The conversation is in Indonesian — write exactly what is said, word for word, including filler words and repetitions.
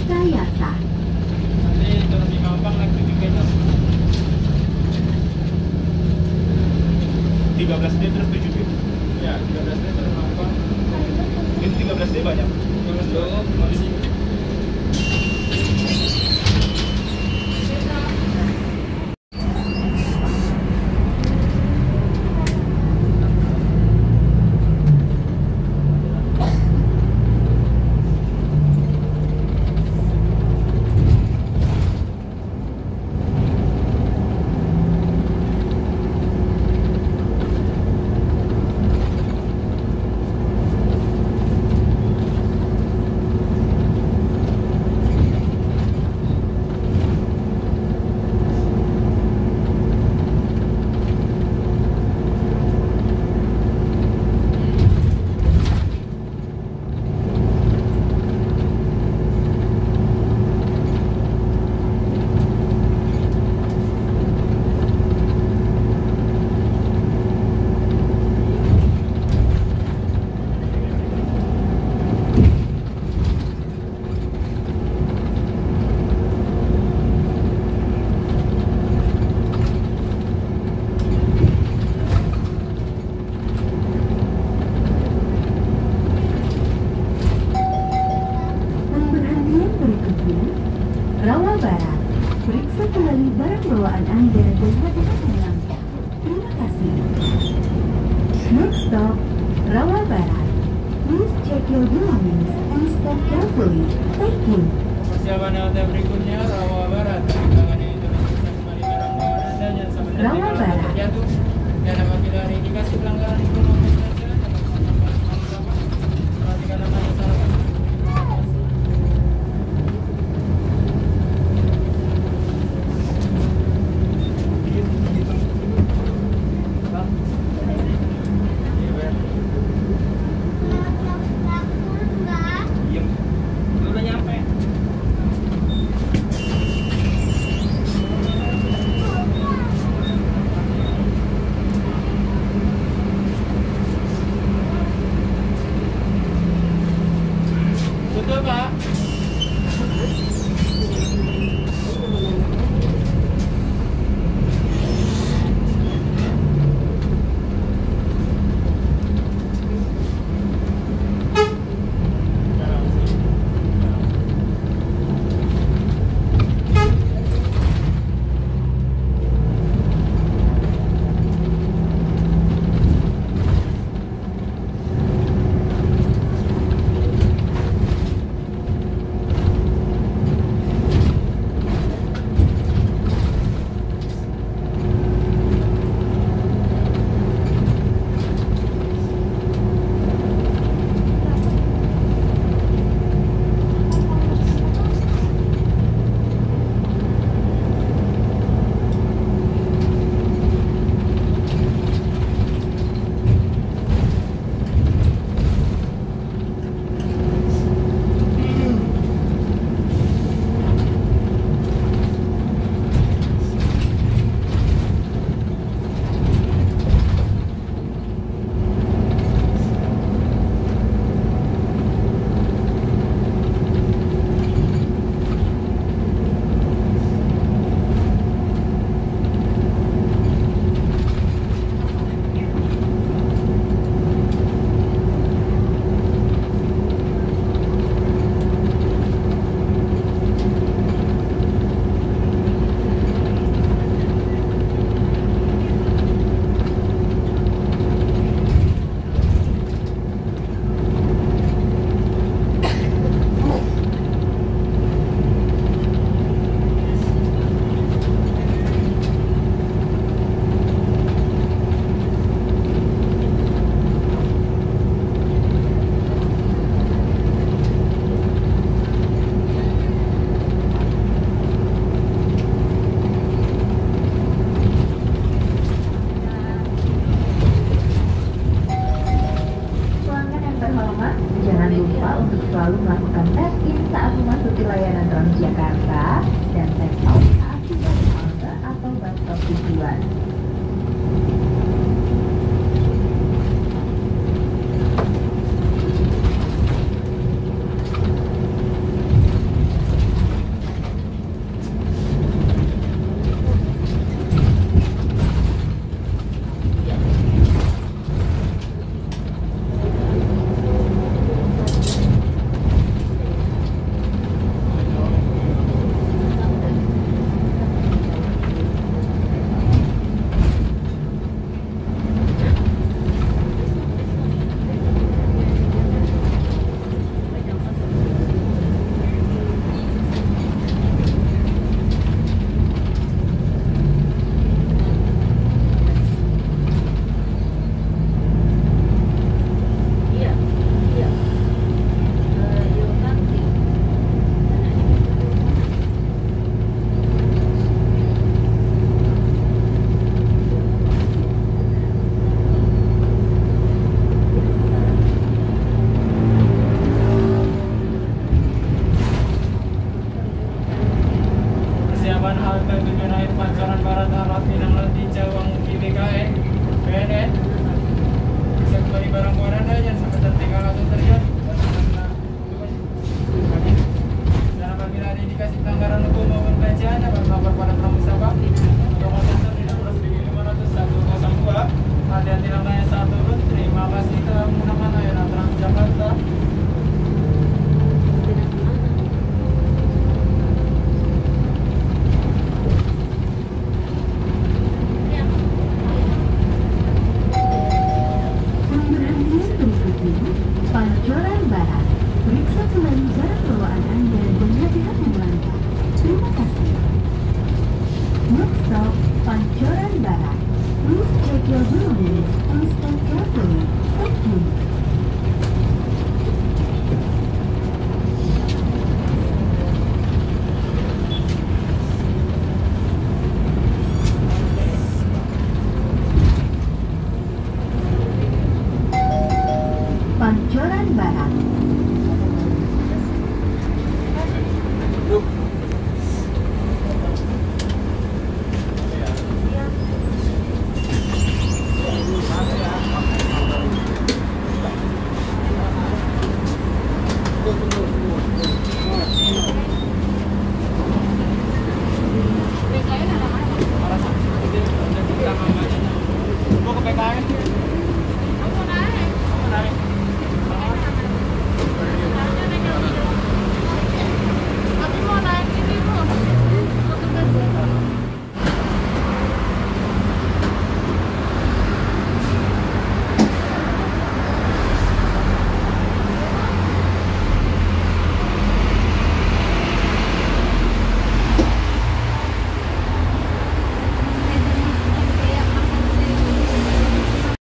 Tirtayasa. Nanti turun di Mampang naik tujuh B itu. tiga belas D terus tujuh B. Ya, tiga belas D turun Mampang. Itu tiga belas D banyak. tiga belas D habis ini. Rawa Barat, periksa kembali barang bawaan Anda dan hati-hati melangkah. Terima kasih. Next stop, Rawa Barat. Please check your belongings and stop carefully. Thank you. Persiapan halte berikutnya Rawa Barat. Tangannya itu bisa kembali barang bawaan Anda dan sampai nanti Rawa kalau Barat. terjatuh dan apabila ada indikasi pelanggaran ekonomi saja perhatikan namanya salah. Betul, Pak. Jangan lupa untuk selalu melakukan tap-in saat memasuki layanan Transjakarta dan tap-out saat tiba di halte atau bus stop tujuan. barang bawaan